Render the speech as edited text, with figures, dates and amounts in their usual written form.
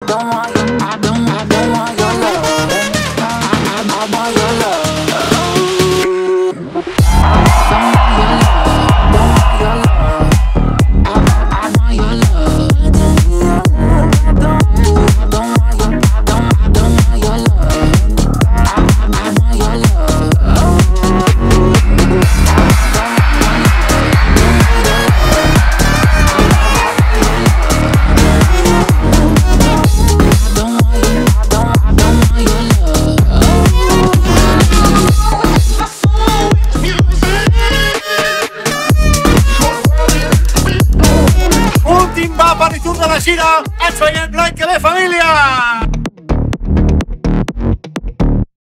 Ritorno alla Cina e fai il blank alle famiglie!